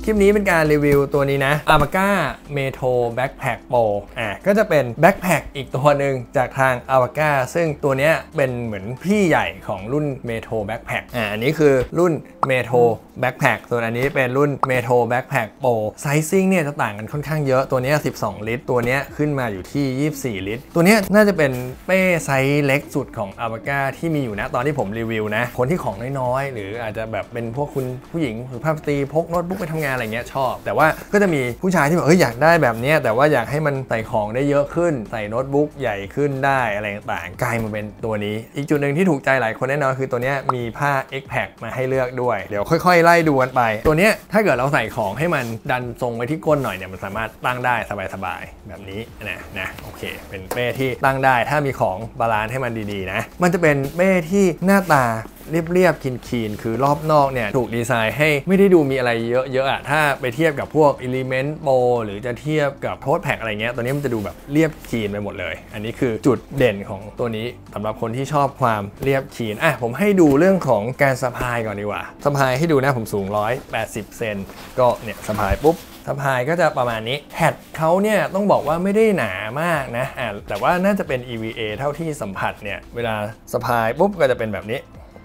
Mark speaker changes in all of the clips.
Speaker 1: คลิปนี้เป็นการรีวิวตัวนี้นะ Avaga Metro Backpack Pro ก็จะเป็นแบ็คแพ็คอีกตัวหนึ่งจากทาง Avaga ซึ่งตัวนี้เป็นเหมือนพี่ใหญ่ของรุ่น Metro Backpack อันนี้คือรุ่น Metro Backpack ส่วนอันนี้เป็นรุ่น Metro Backpack Pro ไซซิ่งเนี่ยจะต่างกันค่อนข้างเยอะตัวนี้12 ลิตรตัวนี้ขึ้นมาอยู่ที่24 ลิตรตัวนี้น่าจะเป็นเป้ไซส์เล็กสุดของ Avaga ที่มีอยู่นะตอนที่ผมรีวิวนะคนที่ของน้อยๆหรืออาจจะแบบเป็นพวกคุณผู้หญิงหรือภาพสตรีพกโน้ตบุ๊กไปทำงานอะไรเงี้ยชอบแต่ว่าก็จะมีผู้ชายที่แบบอยากได้แบบนี้แต่ว่าอยากให้มันใส่ของได้เยอะขึ้นใส่โน้ตบุ๊กใหญ่ขึ้นได้อะไรต่างๆกลายมาเป็นตัวนี้อีกจุดหนึ่งที่ถูกใจหลายคนแน่นอนคือตัวนี้มีผ้า X-Pack มาให้เลือกด้วยเดี๋ยวค่อยๆไล่ดูกันไปตัวนี้ถ้าเกิดเราใส่ของให้มันดันทรงไว้ที่ก้นหน่อยเนี่ยมันสามารถตั้งได้สบายๆแบบนี้นะโอเคเป็นเป้ที่ตั้งได้ถ้ามีของบาลานซ์ให้มันดีๆนะมันจะเป็นเป้ที่หน้าตาเรียบๆคีนๆคือรอบนอกเนี่ยถูกดีไซน์ให้ไม่ได้ดูมีอะไรเยอะๆถ้าไปเทียบกับพวก Element Pro หรือจะเทียบกับTote Packอะไรเงี้ยตัวนี้มันจะดูแบบเรียบคีนไปหมดเลยอันนี้คือจุดเด่นของตัวนี้สำหรับคนที่ชอบความเรียบคีนผมให้ดูเรื่องของการสะพายก่อนดีกว่าสะพายให้ดูนะผมสูง180 เซนก็เนี่ยสะพายปุ๊บสะพายก็จะประมาณนี้แฮทเขาเนี่ยต้องบอกว่าไม่ได้หนามากนะแต่ว่าน่าจะเป็น EVA เท่าที่สัมผัสเนี่ยเวลาสะพายปุ๊บก็จะเป็นแบบนี้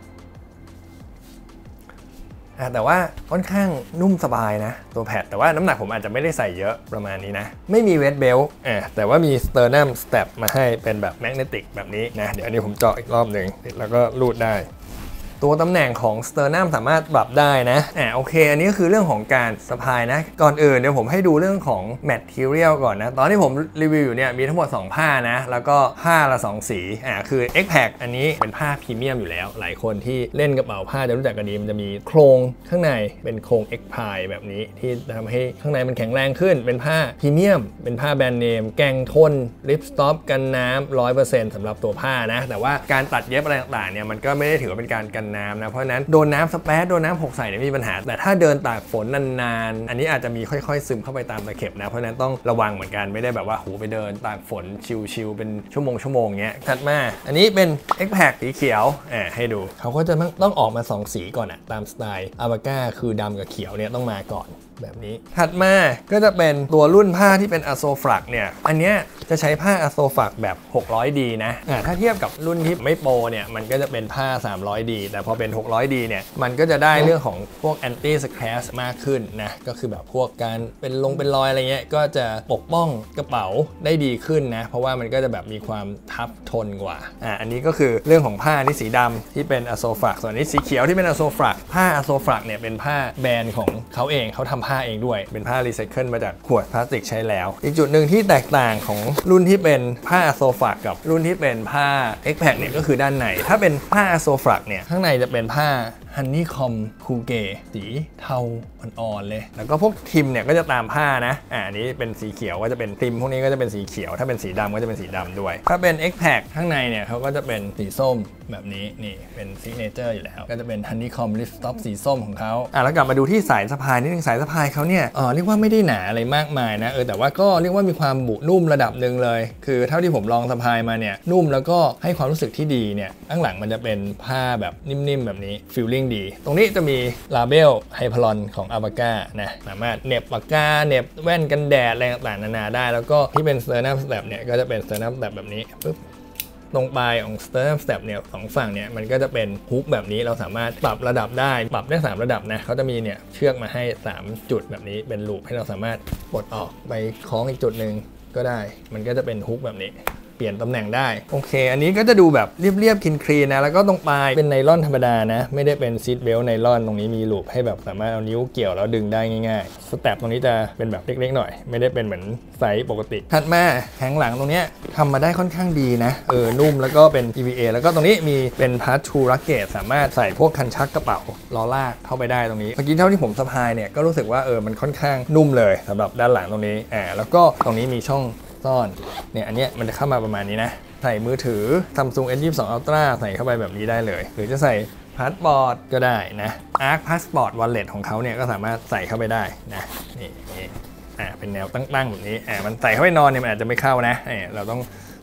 Speaker 1: แต่ว่าค่อนข้างนุ่มสบายนะตัวแพดแต่ว่าน้ำหนักผมอาจจะไม่ได้ใส่เยอะประมาณนี้นะไม่มีเวทเบลต์แต่ว่ามีสเตอร์นัมสเตปมาให้เป็นแบบแมกเนติกแบบนี้นะเดี๋ยวอันนี้ผมเจาะอีกรอบหนึ่งแล้วก็รูดได้ตัวตำแหน่งของสเตอร์นัมสามารถปรับได้นะโอเคอันนี้ก็คือเรื่องของการสะพายนะก่อนอื่นเดี๋ยวผมให้ดูเรื่องของแมททีเรียลก่อนนะตอนที่ผมรีวิวอยู่เนี่ยมีทั้งหมด2ผ้านะแล้วก็ผ้าละ2สีคือ X-Pack อันนี้เป็นผ้าพรีเมียมอยู่แล้วหลายคนที่เล่นกระเป๋าผ้าจะรู้จักกันดีมันจะมีโครงข้างในเป็นโครง X-Ply แบบนี้ที่ทำให้ข้างในมันแข็งแรงขึ้นเป็นผ้าพรีเมียมเป็นผ้าแบรนด์เนมแกงทนลิปสต็อปกันน้ำ 100% สำหรับตัวผ้านะแต่ว่าการตัดเย็บอะไรต่างๆเนี่ยมันก็ไม่ได้ถือว่าเป็นการกันน้ำนะเพราะนั้นโดนน้ำสเปรดโดนน้ำหกใส่เนี่ยมีปัญหาแต่ถ้าเดินตากฝนนานๆอันนี้อาจจะมีค่อยๆซึมเข้าไปตามตะเข็บนะเพราะนั้นต้องระวังเหมือนกันไม่ได้แบบว่าไปเดินตากฝนชิวๆเป็นชั่วโมงเงี้ยถัดมาอันนี้เป็น X-Pack สีเขียวให้ดูเขาก็จะต้องออกมา2สีก่อนตามสไตล์ Avaga คือดำกับเขียวเนี่ยต้องมาก่อนแบบนี้ถัดมาก็จะเป็นตัวรุ่นผ้าที่เป็นอะโซฟลักเนี่ยอันเนี้ยจะใช้ผ้าอะโซฟลักแบบ 600D นะถ้าเทียบกับรุ่นที่ไม่โปรเนี่ยมันก็จะเป็นผ้า 300D แต่พอเป็น 600D เนี่ยมันก็จะได้เรื่องของพวก anti scratch มากขึ้นนะก็คือแบบพวกการเป็นรอยอะไรเงี้ยก็จะปกป้องกระเป๋าได้ดีขึ้นนะเพราะว่ามันก็จะแบบมีความทับทนกว่าอันนี้ก็คือเรื่องของผ้าที่สีดำที่เป็นอะโซฟลักส่วนนี้สีเขียวที่เป็นอะโซฟลักผ้าอะโซฟลักเนี่ยเป็นผ้าแบรนด์ของเขาเองเขาทำผ้าเองด้วยเป็นผ้ารีไซเคิลมาจากขวดพลาสติกใช้แล้วอีกจุดหนึ่งที่แตกต่างของรุ่นที่เป็นผ้าโซฟลักกับรุ่นที่เป็นผ้า X-Pack เนี่ยก็คือด้านในถ้าเป็นผ้าโซฟลักเนี่ยข้างในจะเป็นผ้าฮันนี่คอมคูเกสีเทาอ่อนๆเลยแล้วก็พวกทิมเนี่ยก็จะตามผ้านะอันนี้เป็นสีเขียวก็จะเป็นทิมพวกนี้ก็จะเป็นสีเขียวถ้าเป็นสีดำก็จะเป็นสีดำด้วยถ้าเป็น X-Pack ข้างในเนี่ยเขาก็จะเป็นสีส้มแบบนี้นี่เป็นซิกเนเจอร์อยู่แล้วก็จะเป็นฮันนี่คอมลิฟต์ท็อปสีส้มของเขาแล้วกลับมาดูที่สายสะพายนิดนึงสายสะพายเขาเนี่ยเรียกว่าไม่ได้หนาอะไรมากมายนะแต่ว่าก็เรียกว่ามีความบุนุ่มระดับหนึ่งเลยคือเท่าที่ผมลองสะพายมาเนี่ยนุ่มแล้วก็ให้ความรู้สึกที่ดีเนี่ยข้างหลังมันจะเป็นผ้าแบบนิ่มๆแบบนี้ฟีลลิ่งดีตรงนี้จะมีลาเบลไฮพลอนของ Avaga นะสามารถเหน็บปากกาเหน็บแว่นกันแดดอะไรต่างๆนานาได้แล้วก็ที่เป็น Sternum Strap เนี่ยก็จะเป็น Sternum Strap แบบนี้ปึ๊บตรงปลายของ Sternum Strap เนี่ยสองฝั่งเนี่ยมันก็จะเป็นฮุกแบบนี้เราสามารถปรับระดับได้ปรับได้3ระดับนะเขาจะมีเนี่ยเชือกมาให้3จุดแบบนี้เป็นลูปให้เราสามารถปลดออกไปคล้องอีกจุดหนึ่งก็ได้มันก็จะเป็นฮุกแบบนี้เปลี่ยนตำแหน่งได้โอเคอันนี้ก็จะดูแบบเรียบคลีนนะแล้วก็ตรงปลายเป็นไนลอนธรรมดานะไม่ได้เป็นซีทเบลต์ไนลอนตรงนี้มีลูปให้แบบสามารถเอานิ้วเกี่ยวแล้วดึงได้ง่ายๆสแตปตรงนี้จะเป็นแบบเล็กๆหน่อยไม่ได้เป็นเหมือนไซส์ปกติถัดมาแผงหลังตรงนี้ทำมาได้ค่อนข้างดีนะนุ่มแล้วก็เป็น EVA แล้วก็ตรงนี้มีเป็นพาร์ท2 Rugged สามารถใส่พวกคันชักกระเป๋าล้อลากเข้าไปได้ตรงนี้เมื่อกี้เท่าที่ผมสะพายเนี่ยก็รู้สึกว่ามันค่อนข้างนุ่มเลยสำหรับด้านหลังตรงนี้แล้วก็ตรงนี้มีช่องซ่อนเนี่ยอันเนี้ยมันจะเข้ามาประมาณนี้นะใส่มือถือ Samsung S22 Ultra ใส่เข้าไปแบบนี้ได้เลยหรือจะใส่พาสปอร์ตก็ได้นะ Arc Passport Wallet ของเขาเนี่ยก็สามารถใส่เข้าไปได้นะนี่เป็นแนวตั้งๆแบบนี้มันใส่เข้าไปนอนเนี่ยมันอาจจะไม่เข้านะเราต้อง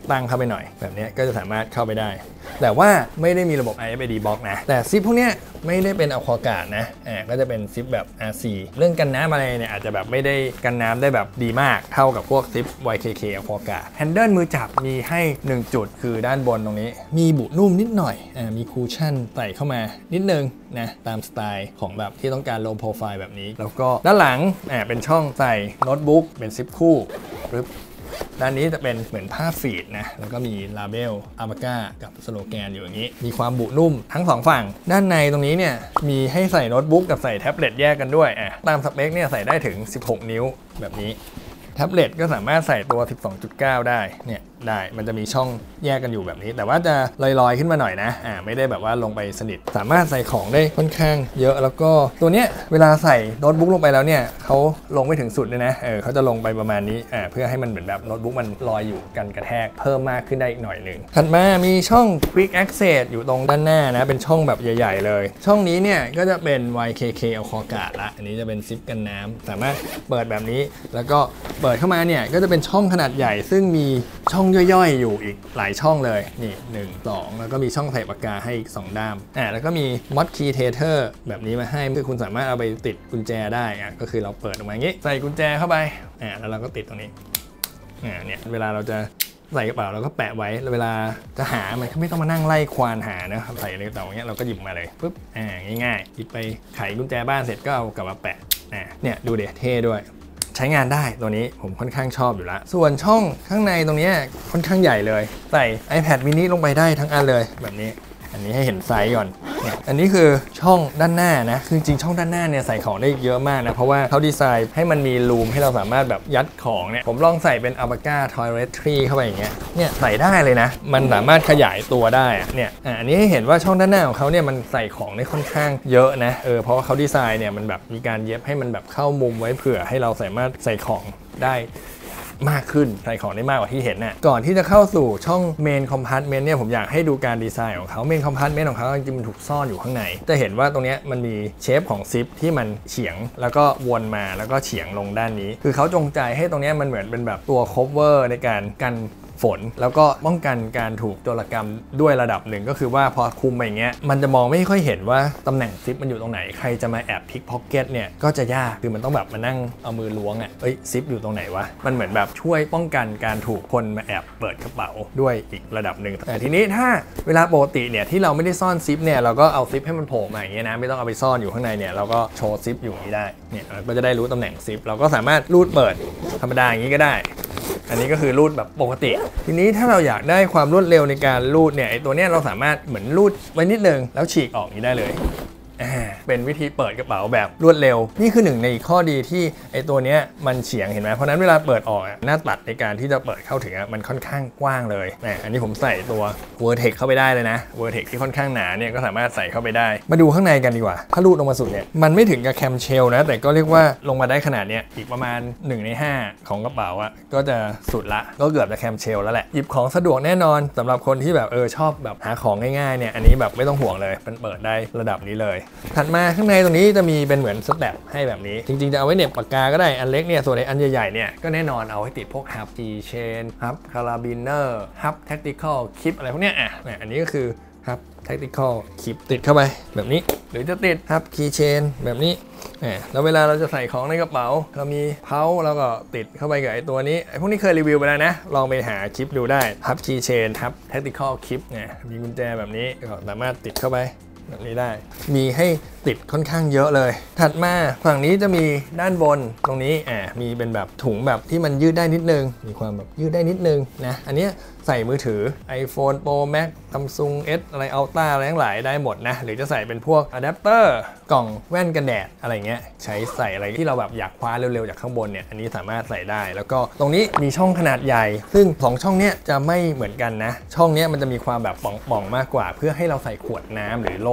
Speaker 1: ตั้งเข้าไปหน่อยแบบนี้ก็จะสามารถเข้าไปได้แต่ว่าไม่ได้มีระบบ RFID Box นะแต่ซิปพวกนี้ไม่ได้เป็น Aquaguard นะก็จะเป็นซิปแบบ RC เรื่องกันน้ำอะไรเนี่ยอาจจะแบบไม่ได้กันน้ำได้แบบดีมากเท่ากับพวกซิป YKK Aquaguard แฮนเดิลมือจับมีให้1จุดคือด้านบนตรงนี้มีบุนุ่มนิดหน่อยมีคูชั่นใส่เข้ามานิดนึงนะตามสไตล์ของแบบที่ต้องการ low profile แบบนี้แล้วก็ด้านหลังเป็นช่องใส่โน้ตบุ๊กเป็นซิปคู่ปึ๊บด้านนี้จะเป็นเหมือนผ้าฟีดนะแล้วก็มีลาเบลอาบาก้ากับสโลแกนอยู่อย่างนี้มีความบุนุ่มทั้ง2ฝั่งด้านในตรงนี้เนี่ยมีให้ใส่โน้ตบุ๊กกับใส่แท็บเล็ตแยกกันด้วยตามสเปคเนี่ยใส่ได้ถึง16นิ้วแบบนี้แท็บเล็ตก็สามารถใส่ตัว 12.9 ได้เนี่ยได้มันจะมีช่องแยกกันอยู่แบบนี้แต่ว่าจะลอยๆขึ้นมาหน่อยนะไม่ได้แบบว่าลงไปสนิทสามารถใส่ของได้ค่อนข้างเยอะแล้วก็ตัวเนี้ยเวลาใส่โน้ตบุ๊กลงไปแล้วเนี่ยเขาลงไม่ถึงสุดเลยนะเขาจะลงไปประมาณนี้เพื่อให้มันเหมือนแบบโน้ตบุ๊กมันลอยอยู่กันกระแทกเพิ่มมากขึ้นได้อีกหน่อยหนึ่งถัดมามีช่อง Quick Access อยู่ตรงด้านหน้านะเป็นช่องแบบใหญ่ๆเลยช่องนี้เนี่ยก็จะเป็น YKK Aquaguard ละอันนี้จะเป็นซิปกันน้ำสามารถเปิดแบบนี้แล้วก็เปิดเข้ามาเนี่ยก็จะเป็นช่องขนาดใหญ่ซึ่งมีช่องย่อยๆอยู่อีกหลายช่องเลยนี่1 2แล้วก็มีช่องใส่ปากกาให้อีก2ด้ามแล้วก็มี Mod Key Tether แบบนี้มาให้คือคุณสามารถเอาไปติดกุญแจได้ก็คือเราเปิดออกมาอย่างนี้ใส่กุญแจเข้าไปแล้วเราก็ติดตรงนี้เนี่ยเวลาเราจะใส่กระเป๋าเราก็แปะไว้เวลาจะหามันก็ไม่ต้องมานั่งไล่ควานหานะครับใส่ในกระเป๋าอย่างเงี้ยเราก็หยิบมาเลยปุ๊บง่ายๆหยิบไปไขกุญแจบ้านเสร็จก็เอากลับมาแปะเนี่ยดูเด็ดเท่ด้วยใช้งานได้ตัวนี้ผมค่อนข้างชอบอยู่แล้วส่วนช่องข้างในตรงนี้ค่อนข้างใหญ่เลยใส่ iPad mini ลงไปได้ทั้งอันเลยแบบนี้อันนี้ให้เห็นไซส์ก่อนเนี่ยอันนี้คือช่องด้านหน้านะคือจริงช่องด้านหน้าเนี่ยใส่ของได้เยอะมากนะเพราะว่าเขาดีไซน์ให้มันมีรูมให้เราสามารถแบบยัดของเนี่ยผมลองใส่เป็น Abaca Toiletry เข้าไปอย่างเงี้ยเนี่ยใส่ได้เลยนะมันสามารถขยายตัวได้เนี่ยอันนี้ให้เห็นว่าช่องด้านหน้าของเขาเนี่ยมันใส่ของได้ค่อนข้างเยอะนะเพราะว่าเขาดีไซน์เนี่ยมันแบบมีการเย็บให้มันแบบเข้ามุมไว้เผื่อให้เราสามารถใส่ของได้มากขึ้นใส่ของได้มากกว่าที่เห็นน่ะก่อนที่จะเข้าสู่ช่อง Main Compartment เนี่ยผมอยากให้ดูการดีไซน์ของเขา Main Compartment ของเขาจริงๆมันถูกซ่อนอยู่ข้างในจะเห็นว่าตรงนี้มันมีเชฟของซิปที่มันเฉียงแล้วก็วนมาแล้วก็เฉียงลงด้านนี้คือเขาจงใจให้ตรงนี้มันเหมือนเป็นแบบตัว cover ในการกันฝนแล้วก็ป้องกันการถูกโจรกรรมด้วยระดับหนึ่งก็คือว่าพอคุมไปอย่างเงี้ยมันจะมองไม่ค่อยเห็นว่าตำแหน่งซิปมันอยู่ตรงไหนใครจะมาแอบพิกพ็อกเก็ตเนี่ยก็จะยากคือมันต้องแบบมานั่งเอามือล้วงซิปอยู่ตรงไหนวะมันเหมือนแบบช่วยป้องกันการถูกคนมาแอบเปิดกระเป๋าด้วยอีกระดับหนึ่งแต่ทีนี้ถ้าเวลาปกติเนี่ยที่เราไม่ได้ซ่อนซิปเนี่ยเราก็เอาซิปให้มันโผล่มาอย่างเงี้ยนะไม่ต้องเอาไปซ่อนอยู่ข้างในเนี่ยเราก็โชว์ซิปอยู่อย่างนี้ได้เนี่ยเราก็จะได้รู้ตำแหน่งซิปเราก็สามารถรูดเปิดธรรมดาอย่างนี้ก็ได้อันนี้ก็คือรูดแบบปกติทีนี้ถ้าเราอยากได้ความรวดเร็วในการรูดเนี่ยไอ้ตัวเนี้ยเราสามารถเหมือนรูดไว้นิดนึงแล้วฉีกออกนี้ได้เลยเป็นวิธีเปิดกระเป๋าแบบรวดเร็วนี่คือหนึ่งในข้อดีที่ไอ้ตัวเนี้ยมันเฉียงเห็นไหมเพราะนั้นเวลาเปิดออกหน้าตัดในการที่จะเปิดเข้าถึงมันค่อนข้างกว้างเลยอันนี้ผมใส่ตัว Vertex เข้าไปได้เลยนะ Vertex ที่ค่อนข้างหนาเนี่ยก็สามารถใส่เข้าไปได้มาดูข้างในกันดีกว่าถ้ารูดลงมาสุดเนี่ยมันไม่ถึงกับแคมเชลนะแต่ก็เรียกว่าลงมาได้ขนาดเนี้ยอีกประมาณ1 ใน 5ของกระเป๋าก็จะสุดละก็เกือบจะแคมเชลแล้วแหละหยิบของสะดวกแน่นอนสำหรับคนที่แบบชอบแบบหาของง่ายๆเนี่ยอันนี้แบบไม่ต้องห่วงเลยมันเปิดได้ระดับนี้เลยถัดมาข้างในตรงนี้จะมีเป็นเหมือนสแตปให้แบบนี้จริงๆจะเอาไว้เหน็บปากกาก็ได้อันเล็กเนี่ยส่วนอันใหญ่ๆเนี่ยก็แน่นอนเอาไว้ติดพวกฮับคีย์เชนฮับคาราบิเนอร์ฮับแท็กติคอลคลิปอะไรพวกเนี้ยอันนี้ก็คือฮับแท็กติคอลคลิปติดเข้าไปแบบนี้หรือจะติดฮับคีย์เชนแบบนี้แล้วเวลาเราจะใส่ของในกระเป๋าเรามีเพาแล้วก็ติดเข้าไปกับไอ้ตัวนี้ไอ้พวกนี้เคยรีวิวไปแล้วนะลองไปหาคลิปดูได้ฮับคีย์เชนฮับแท็กติคอลคลิปมีกุญแจแบบนี้ก็สามารถติดเข้าไปแบบนี้ได้มีให้ติดค่อนข้างเยอะเลยถัดมาฝั่งนี้จะมีด้านบนตรงนี้มีเป็นแบบถุงแบบที่มันยืดได้นิดนึงมีความแบบยืดได้นิดนึงนะอันนี้ใส่มือถือ iPhone Pro Max Samsung S อะไร Ultra อะไรทั้งหลายได้หมดนะหรือจะใส่เป็นพวกอะแดปเตอร์กล่องแว่นกันแดดอะไรเงี้ยใช้ใส่อะไรที่เราแบบอยากคว้าเร็วๆจากข้างบนเนี่ยอันนี้สามารถใส่ได้แล้วก็ตรงนี้มีช่องขนาดใหญ่ซึ่ง2ช่องเนี้ยจะไม่เหมือนกันนะช่องเนี้ยมันจะมีความแบบป่องๆมากกว่าเพื่อให้เราใส่ขวดน้ำหรือร่ม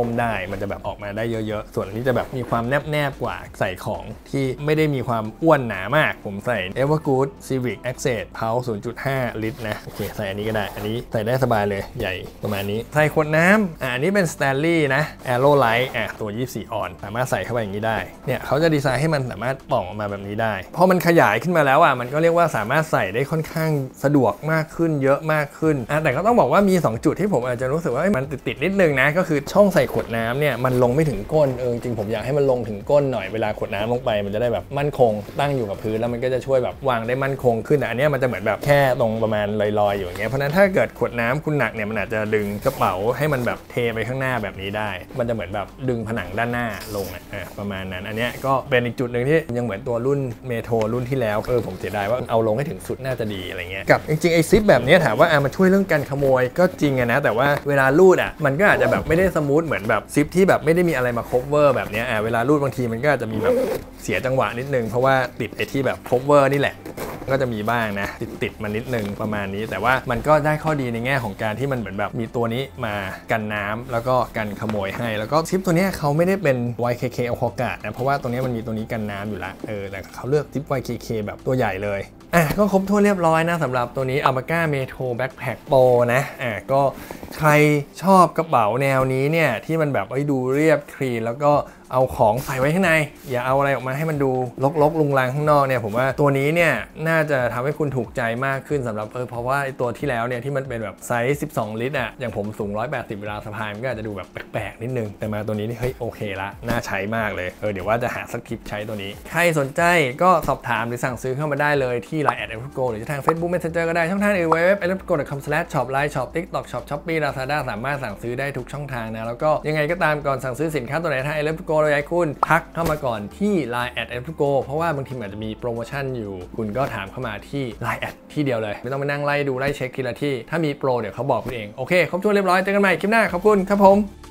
Speaker 1: ต้มได้มันจะแบบออกมาได้เยอะๆส่วนอันนี้จะแบบมีความแนบกว่าใส่ของที่ไม่ได้มีความอ้วนหนามากผมใส่ Evergood Civic Access Pulse 0.5 ลิตรนะโอเคใส่อันนี้ก็ได้อันนี้ใส่ได้สบายเลยใหญ่ประมาณนี้ใส่ขวดน้ำอันนี้เป็น Stanley นะ Aero Light ตัว24ออนสามารถใส่เข้าไปอย่างนี้ได้เนี่ยเขาจะดีไซน์ให้มันสามารถป่องออกมาแบบนี้ได้พอมันขยายขึ้นมาแล้วมันก็เรียกว่าสามารถใส่ได้ค่อนข้างสะดวกมากขึ้นเยอะมากขึ้นแต่ก็ต้องบอกว่ามี2จุดที่ผมอาจจะรู้สึกว่ามันติดนิดนึงนะก็คือช่องใส่ขวดน้ำเนี่ยมันลงไม่ถึงก้นจริงผมอยากให้มันลงถึงก้นหน่อยเวลาขวดน้ำลงไปมันจะได้แบบมั่นคงตั้งอยู่กับพื้นแล้วมันก็จะช่วยแบบวางได้มั่นคงขึ้นอันนี้มันจะเหมือนแบบแค่ตรงประมาณลอยๆอยู่อย่างเงี้ยเพราะนั้นถ้าเกิดขวดน้ำคุณหนักเนี่ยมันอาจจะดึงกระเป๋าให้มันแบบเทไปข้างหน้าแบบนี้ได้มันจะเหมือนแบบดึงผนังด้านหน้าลงประมาณนั้นอันนี้ก็เป็นอีกจุดหนึ่งที่ยังเหมือนตัวรุ่นเมโทรรุ่นที่แล้วผมเสียดายว่าเอาลงให้ถึงสุดน่าจะดีอะไรเงี้ยกับจริงๆไอซิปแบบนี้ถามว่ามันช่วยเรื่องการขโมยก็จริงนะแต่ว่าเวลาลูดมันก็อาจจะแบบไม่ได้สมูทเหมือนแบบซิปที่แบบไม่ได้มีอะไรมาคัฟเวอร์แบบนี้เวลาลูดบางทีมันก็อาจจะมีแบบเสียจังหวะนิดนึงเพราะว่าติดไอที่แบบคัฟเวอร์นี่แหละก็จะมีบ้างนะติดมานิดนึงประมาณนี้แต่ว่ามันก็ได้ข้อดีในแง่ของการที่มันเหมือนแบบมีตัวนี้มากันน้ำแล้วก็กันขโมยให้แล้วก็ซิปตัวนี้เขาไม่ได้เป็น YKK Alcogard นะเพราะว่าตัวนี้มันมีตัวนี้กันน้ำอยู่ละแต่เขาเลือกซิป YKK แบบตัวใหญ่เลยก็ครบถ้วนเรียบร้อยนะสำหรับตัวนี้ Alpaca Metro Backpack Pro นะก็ใครชอบกระเป๋าแนวนี้เนี่ยที่มันแบบดูเรียบคลีนแล้วก็เอาของใส่ไว้ข้างในอย่าเอาอะไรออกมาให้มันดูรกๆลุงลังข้างนอกเนี่ยผมว่าตัวนี้เนี่ยน่าจะทำให้คุณถูกใจมากขึ้นสำหรับเพราะว่าตัวที่แล้วเนี่ยที่มันเป็นแบบไซส์12ลิตรอย่างผมสูง180เวลาสะพายมันก็อาจจะดูแบบแปลกๆนิดนึงแต่มาตัวนี้นี่เฮ้ยโอเคละน่าใช้มากเลยเดี๋ยวว่าจะหาสักคลิปใช้ตัวนี้ใครสนใจก็สอบถามหรือสั่งซื้อเข้ามาได้เลยที่ Line @eleptico หรือทาง Facebook Messenger ก็ได้ช่องทางอื่นเว็บ eleptico.com/shop Line Shop TikTok Shop Shopee Lazada สามารถสั่งซื้อได้ทุกช่องทางนะแล้วก็ยังไงก็ตามก่อนสั่งซื้อสินค้าตัวไหนทาง eleptico เราอยากคุณทักเข้ามาก่อนที่ Line @eleptico เพราะว่าบางทีอาจจะมีโปรโมชั่นอยู่คุณก็ถามเข้ามาที่ Line ที่เดียวเลยไม่ต้องไปนั่งไล่ดูไล่เช็คทีละที่ถ้ามีโปรเดี๋ยวเขาบอกคุณเองโอเคครบถ้วนเรียบร้อยเจอกันใหม่คลิปหน้าขอบคุณครับผม